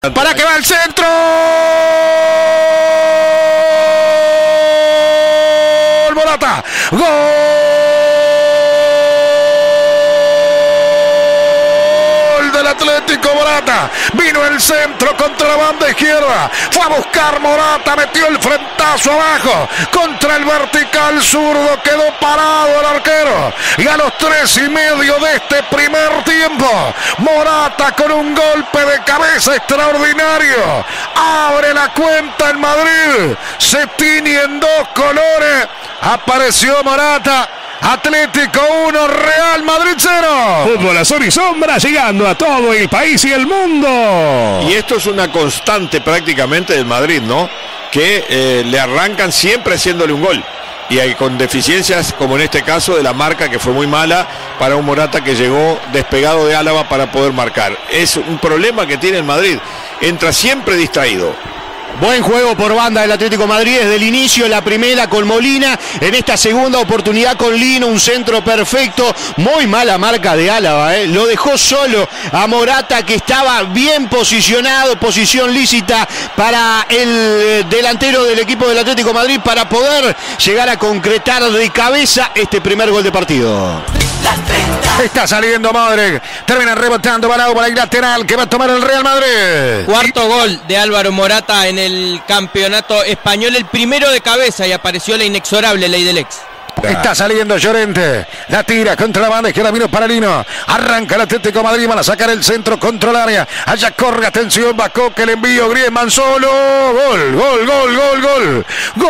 Para que va el centro. Morata. Gol del Atlético. Morata. Vino el centro contra la banda izquierda. Fue a buscar Morata. Metió el frentazo abajo. Contra el vertical zurdo. Quedó parado el arquero. Y a los 3:30 de este primer tiempo, Morata con un golpe de cabeza extraordinario. Abre la cuenta en Madrid. Se tiñe en dos colores. Apareció Morata. Atlético 1, Real Madrid 0. Fútbol azul y sombra llegando a todo el país y el mundo. Y esto es una constante prácticamente del Madrid, ¿no? Que le arrancan siempre haciéndole un gol. Y hay con deficiencias, como en este caso de la marca, que fue muy mala para un Morata que llegó despegado de Álava para poder marcar. Es un problema que tiene el Madrid. Entra siempre distraído. Buen juego por banda del Atlético Madrid desde el inicio, la primera con Molina, en esta segunda oportunidad con Lino, un centro perfecto, muy mala marca de Álava, lo dejó solo a Morata, que estaba bien posicionado, posición lícita para el delantero del equipo del Atlético Madrid para poder llegar a concretar de cabeza este primer gol de partido. Está saliendo Modric, termina rebotando balado para el lateral que va a tomar el Real Madrid. Cuarto gol de Álvaro Morata en el campeonato español, el primero de cabeza, y apareció la inexorable ley del ex. Está saliendo Llorente, la tira contra la banda izquierda, vino para Lino, arranca el Atlético de Madrid, van a sacar el centro contra el área, allá corre, atención, Bacó, que le envío, Griezmann solo, gol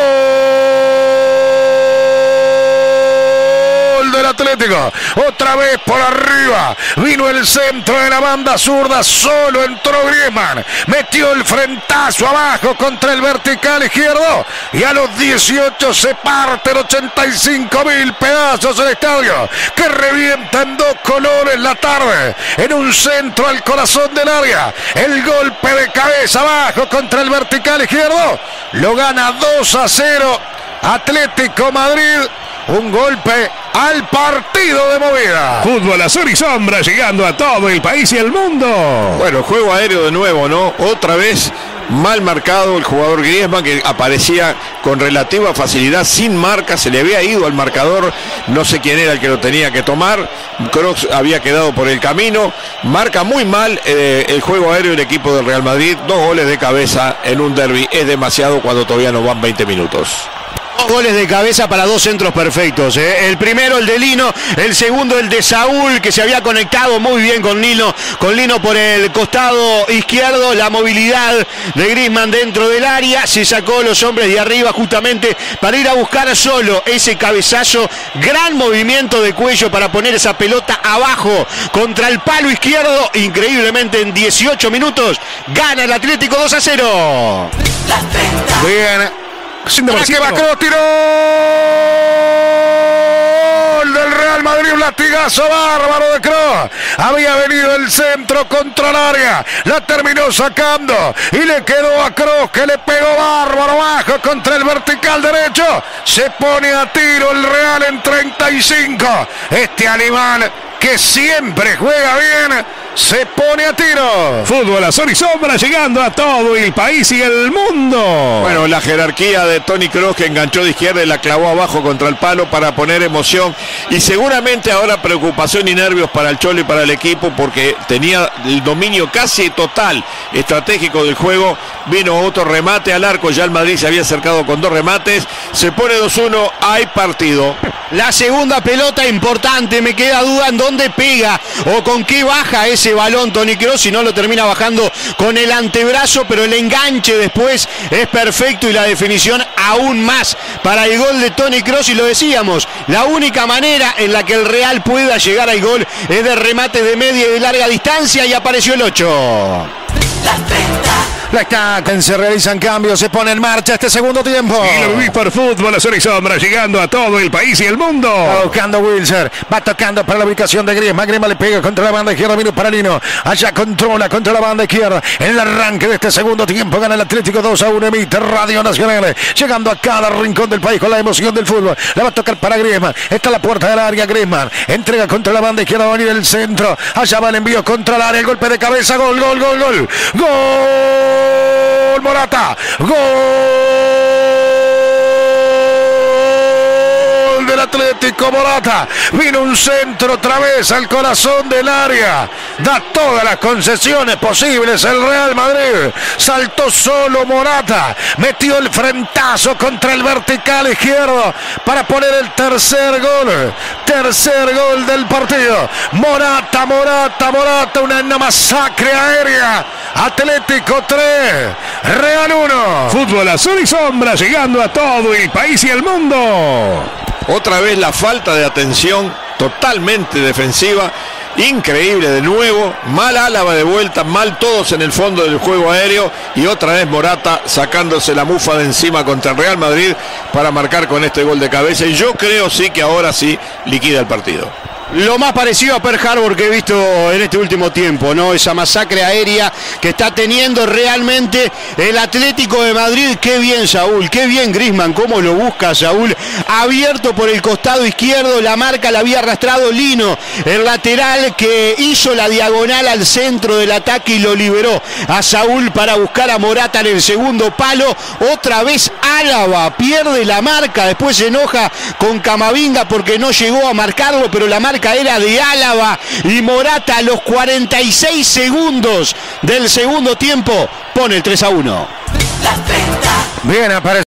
del Atlético, otra vez por arriba, vino el centro de la banda zurda, solo entró Griezmann, metió el frentazo abajo contra el vertical izquierdo, y a los 18 se parten 85.000 pedazos el estadio, que revienta en dos colores la tarde, en un centro al corazón del área, el golpe de cabeza abajo contra el vertical izquierdo, lo gana 2-0 Atlético Madrid. Un golpe al partido de movida. Fútbol azul y sombra llegando a todo el país y el mundo. Bueno, juego aéreo de nuevo, ¿no? Otra vez mal marcado el jugador Griezmann, que aparecía con relativa facilidad, sin marca, se le había ido al marcador, no sé quién era el que lo tenía que tomar, Kroos había quedado por el camino, marca muy mal el juego aéreo del equipo del Real Madrid, 2 goles de cabeza en un derbi, es demasiado cuando todavía no van 20 minutos. 2 goles de cabeza para 2 centros perfectos. El primero el de Lino, el segundo el de Saúl, que se había conectado muy bien con Lino por el costado izquierdo. La movilidad de Griezmann dentro del área, se sacó los hombres de arriba justamente para ir a buscar solo ese cabezazo. Gran movimiento de cuello para poner esa pelota abajo contra el palo izquierdo. Increíblemente en 18 minutos gana el Atlético 2-0. Bien. Para que va Kroos, tiró del Real Madrid, un latigazo bárbaro de Kroos. Había venido el centro contra el área, la terminó sacando y le quedó a Kroos, que le pegó bárbaro abajo contra el vertical derecho. Se pone a tiro el Real en 35. Este alemán, que siempre juega bien, se pone a tiro. Fútbol azul y sombra llegando a todo el país y el mundo. Bueno, la jerarquía de Toni Kroos, que enganchó de izquierda y la clavó abajo contra el palo para poner emoción, y seguramente ahora preocupación y nervios para el Cholo y para el equipo, porque tenía el dominio casi total estratégico del juego. Vino otro remate al arco, ya el Madrid se había acercado con 2 remates, se pone 2-1, hay partido. La segunda pelota importante, me queda duda en dónde pega o con qué baja ese balón Toni Kroos, si no lo termina bajando con el antebrazo, pero el enganche después es perfecto y la definición aún más para el gol de Toni Kroos. Y lo decíamos, la única manera en la que el Real pueda llegar al gol es de remate de media y de larga distancia, y apareció el 8. Se realizan cambios, se pone en marcha este segundo tiempo. Y lo vivís por Fútbol azul y sombra llegando a todo el país y el mundo. Va buscando Wilson, va tocando para la ubicación de Griezmann. Griezmann le pega contra la banda izquierda, vino para Lino. Allá controla contra la banda izquierda. En el arranque de este segundo tiempo gana el Atlético 2-1. Emite Radio Nacional, llegando a cada rincón del país con la emoción del fútbol. La va a tocar para Griezmann. Está la puerta del área. Griezmann entrega contra la banda izquierda, va a venir el centro. Allá va el envío contra el área, el golpe de cabeza. Gol. Morata. Gol del Atlético. Morata. Vino un centro otra vez al corazón del área. Da todas las concesiones posibles el Real Madrid. Saltó solo Morata. Metió el frentazo contra el vertical izquierdo para poner el tercer gol. Tercer gol del partido. Morata. Una masacre aérea. Atlético 3, Real 1. Fútbol azul y sombra, llegando a todo el país y el mundo. Otra vez la falta de atención totalmente defensiva. Increíble de nuevo. Mal Álava de vuelta, mal todos en el fondo del juego aéreo. Y otra vez Morata sacándose la mufa de encima contra el Real Madrid para marcar con este gol de cabeza. Y yo creo sí que ahora sí liquida el partido. Lo más parecido a Pearl Harbor que he visto en este último tiempo, ¿no? Esa masacre aérea que está teniendo realmente el Atlético de Madrid. Qué bien Saúl, qué bien Griezmann, cómo lo busca Saúl. Abierto por el costado izquierdo, la marca la había arrastrado Lino, el lateral que hizo la diagonal al centro del ataque y lo liberó a Saúl para buscar a Morata en el segundo palo. Otra vez Álava pierde la marca, después se enoja con Camavinga porque no llegó a marcarlo, pero la marca era de Álava y Morata a los 46 segundos del segundo tiempo pone el 3-1. Bien, apareció